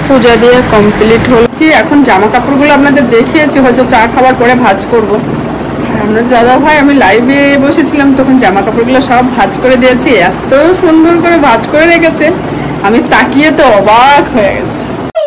পূজা দিয়ে কমপ্লিট হচ্ছে। এখন জামা কাপড়গুলো আপনাদের দেখিয়েছি, হয়তো চা খাবার পরে ভাঁজ করব। আপনার দাদা ভাই আমি লাইভে বসেছিলাম তখন জামা কাপড়গুলো সব ভাঁজ করে দিয়েছি, এত সুন্দর করে ভাঁজ করে রেখেছে আমি তাকিয়ে তো অবাক হয়ে গেছি।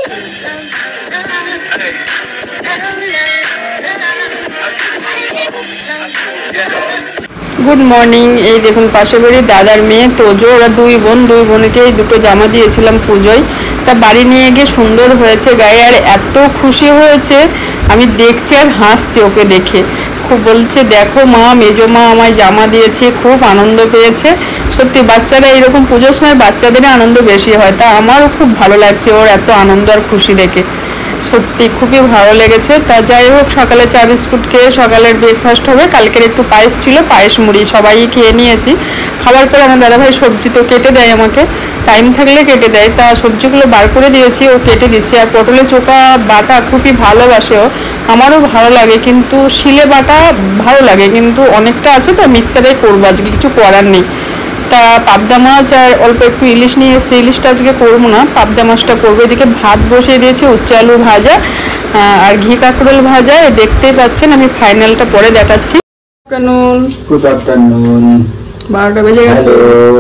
Good morning. এই দেখুন পাশে বাড়ি দাদার মেয়ে তোজো, ওরা দুই বোনকে দুটো জামা দিয়েছিলাম পুজোয়, তা বাড়ি নিয়ে গিয়ে সুন্দর হয়েছে গায়ে, আর এত খুশি হয়েছে আমি দেখছি আর হাসছি ওকে দেখে। খুব বলছে দেখো মা, মেজো মা আমায় জামা দিয়েছে, খুব আনন্দ পেয়েছে। সত্যি বাচ্চারা এরকম পুজোর সময় বাচ্চাদের আনন্দ বেশি হয়, তা আমারও খুব ভালো লাগছে ওর এত আনন্দ আর খুশি দেখে, সত্যি খুবই ভালো লেগেছে। তা যাই হোক, সকালে চা বিস্কুট খেয়ে সকালের ব্রেকফাস্ট হবে। কালকের একটু পায়েস ছিল, পায়েস মুড়ি সবাই খেয়ে নিয়েছি। খাবার পর আমার দাদাভাই সবজি তো কেটে দেয় আমাকে, টাইম থাকলে কেটে দেয়, তা সবজিগুলো বার করে দিয়েছি, ও কেটে দিচ্ছে। আর পটলের চোখা বাটা খুবই ভালোবাসে ও, আমারও ভালো লাগে, কিন্তু শিলে বাটা ভালো লাগে, কিন্তু অনেকটা আছে তো মিক্সারে করবো, আজকে কিছু করার নেই। তা পাবদা মাছ আর অল্প একটু ইলিশ নিয়ে এসে, ইলিশটা আজকে করবো না, পাবদা মাছটা করবো। এদিকে ভাত বসিয়ে দিয়েছি, উচ্ছে আলু ভাজা আর ঘি কাঁকরোল ভাজা, দেখতেই পাচ্ছেন। আমি ফাইনালটা পরে দেখাচ্ছি। Good afternoon. 12টা বেজে গেছে।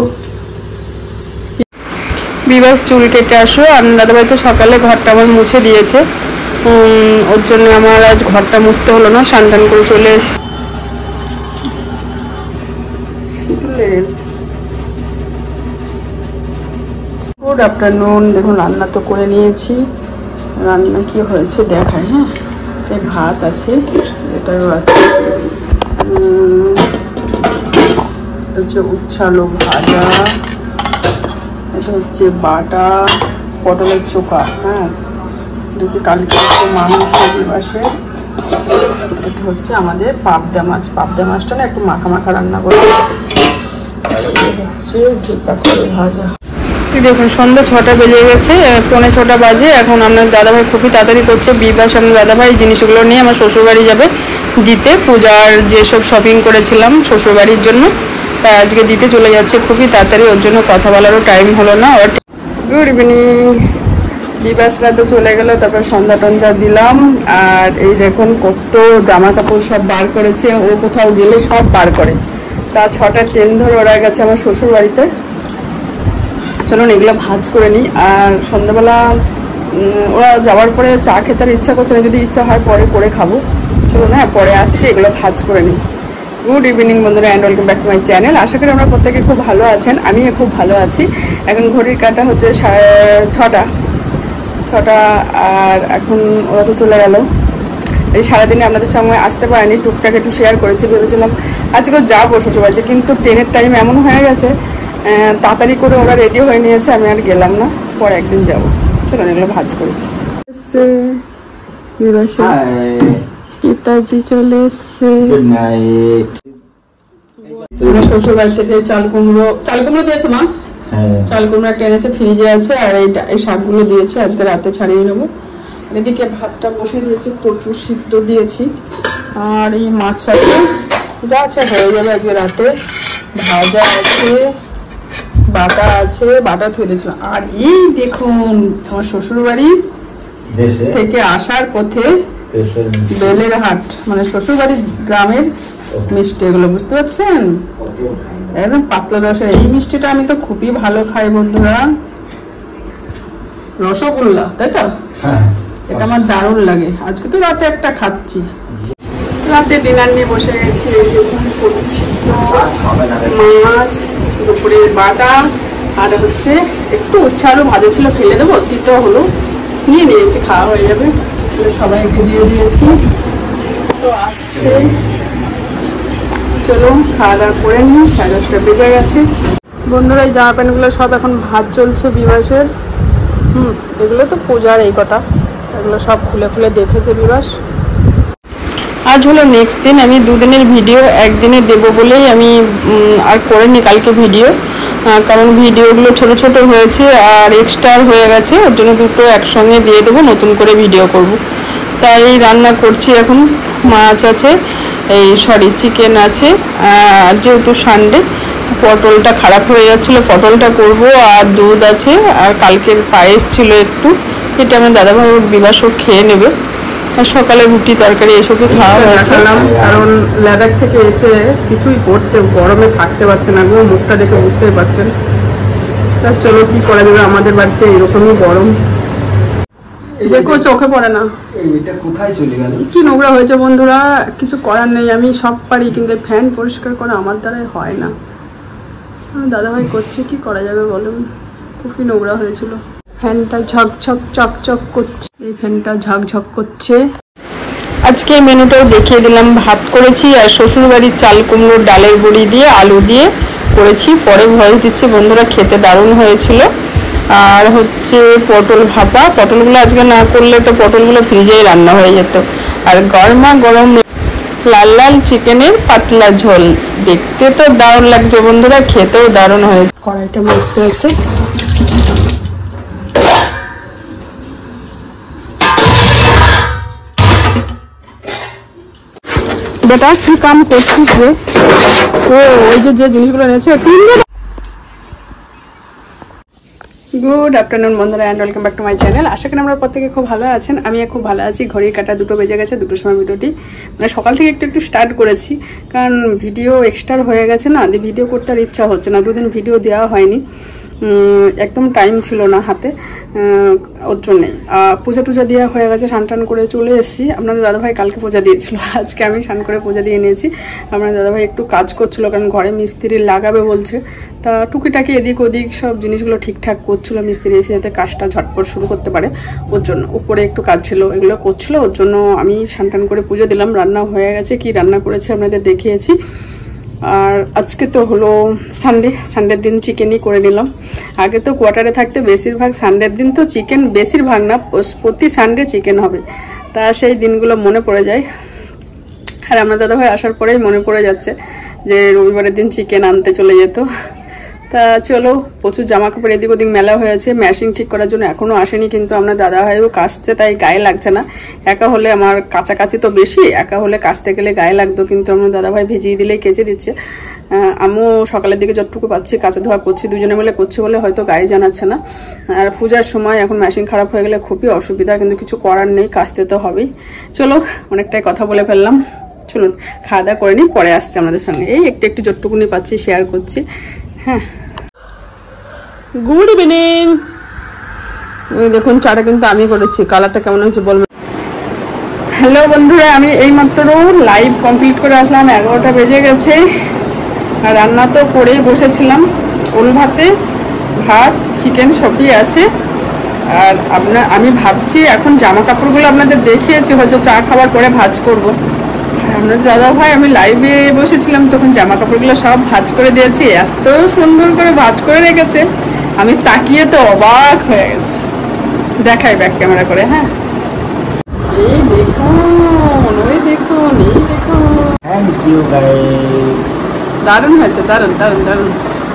বিবাস চুল কেটে আসো। আমার দাদাভাই তো সকালে ঘরটা আমার মুছে দিয়েছে, ওর জন্য আমার আজ ঘরটা মুছতে হলো না, স্নান টান করে চলে এসেছি। Good afternoon. দেখুন রান্না তো করে নিয়েছি, রান্না কি হয়েছে দেখায়। হ্যাঁ, এই ভাত আছে, এটাও আছে, হচ্ছে উচ্ছে আলু ভাজা, এটা হচ্ছে বাটা পটলের চোখা, হ্যাঁ, এটা হচ্ছে কালকে মাংস বিবাসে, এটা হচ্ছে আমাদের পাবদা মাছ। পাবদা মাছটা না একটু মাখা মাখা রান্না করবো, হচ্ছে ঘি কাঁকরোল ভাজা। দেখুন সন্ধ্যা 6টা বেজে গেছে, 6:45 বাজে। এখন আপনার দাদাভাই খুবই তাড়াতাড়ি করছে। বিবাস আপনার দাদাভাই জিনিসগুলো নিয়ে আমার শ্বশুরবাড়ি যাবে দিতে, পূজার যেসব শপিং করেছিলাম শ্বশুরবাড়ির জন্য, তা আজকে দিতে চলে যাচ্ছে খুবই তাড়াতাড়ি, ওর জন্য কথা বলারও টাইম হলো না। ওর গুড ইভিনিং। বিবাসরা তো চলে গেল, তারপর সন্ধ্যা টন্ধা দিলাম। আর এই দেখুন কত জামা কাপড় সব বার করেছে, ও কোথাও গেলে সব বার করে। তা 6টার ট্রেন ধরে ওরা গেছে আমার শ্বশুরবাড়িতে। চলুন এগুলো ভাজ করে নিই। আর সন্ধ্যাবেলা ওরা যাওয়ার পরে চা খেতে ইচ্ছা করছে না, যদি ইচ্ছা হয় পরে করে খাবো। চলুন হ্যাঁ, পরে আসছি, এগুলো ভাজ করে নিই। গুড ইভিনিং বন্ধুরা, and welcome back to my channel. আশা করি আমরা প্রত্যেকে খুব ভালো আছেন, আমিও খুব ভালো আছি। এখন ঘড়ির কাঁটা হচ্ছে 6টা। আর এখন ওরা তো চলে গেল। এই সারাদিনে আপনাদের সঙ্গে আসতে পারেনি, টুকটাক একটু শেয়ার করেছি, ভেবেছিলাম আজকেও যাবো শ্বশুরবাড়িতে, কিন্তু ট্রেনের টাইম এমন হয়ে গেছে, তাড়াতাড়ি করে ওরা রেডি হয়ে নিয়েছে, আমি আর গেলাম না, পরে একদিন যাবো। চলুন এগুলো ভাজ করি। পিতাজি চলে এসছে। শ্বশুর বাড়ি থেকে চাল কুমড়ো দিয়েছে মা, চাল কুমড়ো টেনেছে, ফ্রিজে আছে। আর এই শাকগুলো দিয়েছে, আজকে রাতে ছাড়িয়ে নেবো। এদিকে ভাতটা বসিয়ে দিয়েছি, কচু সিদ্ধ দিয়েছি, আর এই মাছ আছে, যা আছে হয়ে যাবে আজকে রাতে। ভাজা আছে, বাটা আছে, বাটা ধুয়ে দিয়েছিলাম। আর এই দেখুন আমার শ্বশুর বাড়ি থেকে আসার পথে বেলের হাট, মানে শ্বশুর বাড়ির গ্রামের মিষ্টি, এগুলো বুঝতে পারছেন, একদম পাতলা রসের। এই মিষ্টিটা আমি তো খুবই ভালো খাই বন্ধুরা, রসগোল্লা, তাই তো? এটা আমার দারুণ লাগে। আজকে তো রাতে একটা খাচ্ছি। রাতে ডিনার নিয়ে বসে গেছি। মাছ, দুপুরের বাটা, আর হচ্ছে একটু উচ্ছে আলু ভাজা ছিল, ফেলে দেবো, তিতো হলো, নিয়ে নিয়েছি, খাওয়া হয়ে যাবে। সবাইকে দিয়ে দিয়েছি, তো আসছে। চলুন খাওয়া দাওয়া করে নিই, 10:30 বেজে গেছে। বন্ধুরা এই জামা প্যান্টগুলো সব এখন ভাজ চলছে বিবাসের। এগুলো তো পূজার এই কটা, এগুলো সব খুলে খুলে দেখেছে বিবাস। আজ হলো নেক্সট দিন, আমি 2 দিনের ভিডিও একদিনে দেবো বলেই আমি আর করিনি কালকে ভিডিও, কারণ ভিডিওগুলো ছোট ছোট হয়েছে আর এক্সট্রা হয়ে গেছে, ওর জন্য দুটো একসঙ্গে দিয়ে দেবো, নতুন করে ভিডিও করব। তাই রান্না করছি এখন। মাছ আছে, চিকেন আছে, আর যেহেতু সানডে পটলটা খারাপ হয়ে যাচ্ছিলো, পটলটা করব। আর দুধ আছে, আর কালকের পায়েস ছিল একটু, এটা আমার দাদাভাই বিলাসও খেয়ে নেবে। আর সকালে রুটি তরকারি এসবই খাওয়া হয়েছে, কারণ লাদাখ থেকে এসে কিছুই করতে গরমে থাকতে পারছে না গো, মুখটা দেখে বুঝতেই পারছেন। তা চলো কি করা যাবে, আমাদের বাড়িতে এরকমই গরম, দেখো চোখে পড়ে না। এটা কোথায় চলে গেল? কি নোংরা হয়েছে বন্ধুরা, কিছু করার নেই, আমি সব পারি কিন্তু ফ্যান পরিষ্কার করা আমার দ্বারাই হয় না। দাদাভাই করছে, কি করা যাবে বলুন, খুবই নোংরা হয়েছিল। ফ্যানটা ঝকঝক চকচক করছে, এই ফ্যানটা ঝকঝক করছে। আজকে মেনুটাও দেখিয়ে দিলাম, ভাত করেছি আর শ্বশুর বাড়ির চাল কুমড়োর ডালের বড়ি দিয়ে আলু দিয়ে করেছি, পরে ভয়েস দিচ্ছি বন্ধুরা, খেতে দারুণ হয়েছিল। আর হচ্ছে পটল ভাপা, পটলগুলো আজকে না করলে তো পটলগুলো ফ্রিজেই রান্না হয়ে যেত। আর গরমা গরম লাল লাল চিকেনের পাতলা ঝোল, দেখতে তো দারুণ লাগছে বন্ধুরা, খেতেও দারুণ হয়েছে। কড়াইটা মজতে হয়েছে, বেটা কি কাম করছিস রে? ও ওই যে জিনিসগুলো এনেছে গুড আফটারনুন বন্ধুরা, and welcome back to my channel. আশা করি আমরা প্রত্যেকে খুব ভালো আছেন, আমি খুব ভালো আছি। ঘড়ির কাটা 2টো বেজে গেছে, 2টোর সময় ভিডিওটি মানে সকাল থেকে একটু স্টার্ট করেছি, কারণ ভিডিও এক্সট্রা হয়ে গেছে না, ভিডিও করতে আর ইচ্ছা হচ্ছে না, 2 দিন ভিডিও দেওয়া হয়নি, একদম টাইম ছিল না হাতে, ওর জন্যেই। পূজা টুজা দেওয়া হয়ে গেছে, স্নান টান করে চলে এসেছি। আপনাদের দাদাভাই কালকে পূজা দিয়েছিল, আজকে আমি স্নান করে পূজা দিয়ে নিয়েছি। আপনাদের দাদাভাই একটু কাজ করছিল, কারণ ঘরে মিস্ত্রি লাগাবে বলছে, তা টুকিটাকি এদিক ওদিক সব জিনিসগুলো ঠিকঠাক করছিল, মিস্ত্রি এসে যাতে কাজটা ঝটপট শুরু করতে পারে ওর জন্য। উপরে একটু কাজ ছিল, এগুলো করছিল, ওর জন্য আমি স্নান টান করে পুজো দিলাম। রান্না হয়ে গেছে, কি রান্না করেছে আপনাদের দেখিয়েছি। আর আজকে তো হলো সানডের দিন চিকেনই করে নিলাম। আগে তো কোয়ার্টারে থাকতে বেশিরভাগ সানডের দিন তো চিকেন, বেশিরভাগ না প্রতি সানডে চিকেন হবে, তা সেই দিনগুলো মনে পড়ে যায়। আর আমার দাদাভাই আসার পরেই মনে পড়ে যাচ্ছে যে রবিবারের দিন চিকেন আনতে চলে যেত। তা চলো, প্রচুর জামা কাপড় এদিক ওদিক মেলা হয়েছে, ম্যাশিং ঠিক করার জন্য এখনো আসেনি, কিন্তু আমরা দাদাভাইও কাচছে, তাই গায়ে লাগছে না। একা হলে আমার কাছাকাছি তো বেশি, একা হলে কাচতে গেলে গায়ে লাগতো, কিন্তু আমরা দাদাভাই ভিজিয়ে দিলেই কেচে দিচ্ছে। আমিও সকালের দিকে যতটুকু পাচ্ছি কাচা ধোয়া করছি, দুজনে মিলে করছি বলে হয়তো গায়ে জানাচ্ছে না। আর পূজার সময় এখন মেশিন খারাপ হয়ে গেলে খুবই অসুবিধা, কিন্তু কিছু করার নেই, কাচতে তো হবেই। চলো, অনেকটাই কথা বলে ফেললাম, চলুন খাওয়া দাওয়া করে নিই, পরে আসছি আমাদের সঙ্গে। এই একটু যতটুকুনি পাচ্ছি শেয়ার করছি। হ্যাঁ, গুড ইভিনিং। দেখুন চাটা কিন্তু আমি করেছি, কালারটা কেমন হয়েছে বলবেন। হ্যালো বন্ধুরা, আমি এইমাত্র লাইভ কমপ্লিট করে আসলাম, 11টা বেজে গেছে। আর রান্না তো করেই বসেছিলাম, ওল ভাতে ভাত চিকেন সবই আছে। আর আমি ভাবছি এখন জামা কাপড়গুলো আপনাদের দেখিয়েছি, হয়তো চা খাবার পরে ভাঁজ করব। আপনাদের দাদা ভাই আমি লাইভে বসেছিলাম তখন জামা কাপড়গুলো সব ভাঁজ করে দিয়েছি, এত সুন্দর করে ভাঁজ করে রেখেছে, আমি তাকিয়ে তো অবাক হয়ে গেছি। দেখাই ব্যাক ক্যামেরা করে। হ্যাঁ, এই দেখুন, ওই দেখুন, এই দেখুন, থ্যাংক ইউ গাইস, দারুণ হয়েছে, দারুণ দারুণ দারুণ।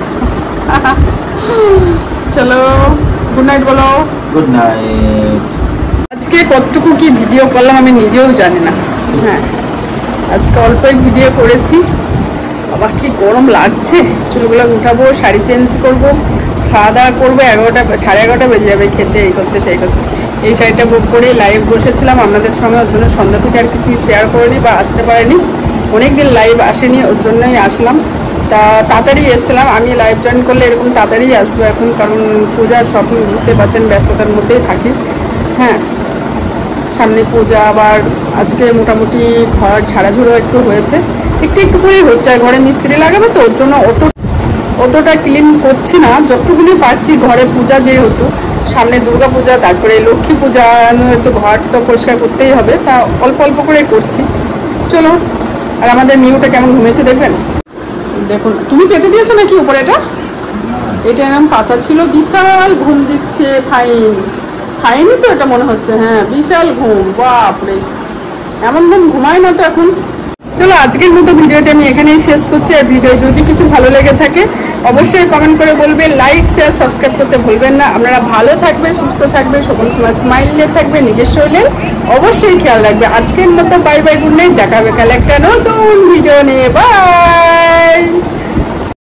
চলো গুড নাইট বলো। Good night. আজকে কতটুকু কি ভিডিও করলাম আমি নিজেও জানি না। হ্যাঁ, আজকে অল্পই ভিডিও করেছি, আবার কি গরম লাগছে। চুলগুলো উঠাবো, শাড়ি চেঞ্জ করব, খাওয়া দাওয়া করবো, 11টা 11:30 বেজে যাবে খেতে, এই করতে সেই করতে। এই শাড়িটা বুক করে লাইভ বসেছিলাম আপনাদের সঙ্গে, ওর জন্য সন্ধ্যা থেকে আর কিছু শেয়ার করিনি বা আসতে পারিনি, অনেকদিন লাইভ আসেনি, ওর জন্যই আসলাম। তা তাড়াতাড়ি এসেছিলাম, আমি লাইভ জয়েন করলে এরকম তাড়াতাড়ি আসবো এখন, কারণ পূজার শপিং বুঝতে পারছেন, ব্যস্ততার মধ্যেই থাকি। হ্যাঁ, সামনে পূজা, আবার আজকে মোটামুটি ঘর ঝাড়াঝুড়ো একটু হয়েছে, একটু করেই হচ্ছে। আর ঘরে মিস্ত্রি লাগাবে তো ওর জন্য অতটা ক্লিন করছি না, যতটুকুনি পারছি। ঘরে পূজা যেহেতু সামনে দুর্গা পূজা, তারপরে লক্ষ্মী পূজা, তো ঘর তো পরিষ্কার করতেই হবে, তা অল্প অল্প করে করছি। চলো, আর আমাদের মিউটা কেমন ঘুমিয়েছে দেখবেন। দেখুন, তুমি পেতে দিয়েছো নাকি উপরে? এটা এরকম পাতা ছিল, বিশাল ঘুম দিচ্ছে। ফাইনি তো এটা মনে হচ্ছে, হ্যাঁ বিশাল ঘুম, বাপরে এমন ঘুম ঘুমায় না তো এখন। চলো, আজকের মতো ভিডিওটা আমি এখানেই শেষ করছি। আর ভিডিও যদি কিছু ভালো লেগে থাকে অবশ্যই কমেন্ট করে বলবে, লাইক শেয়ার সাবস্ক্রাইব করতে ভুলবেন না। আপনারা ভালো থাকবে, সুস্থ থাকবে, সকল সময় স্মাইলে থাকবে, নিজের শরীরের অবশ্যই খেয়াল রাখবে। আজকের মতো বাই বাই, গুড নাইট, দেখা হবে কাল একটা নতুন ভিডিও নিয়ে, বাই।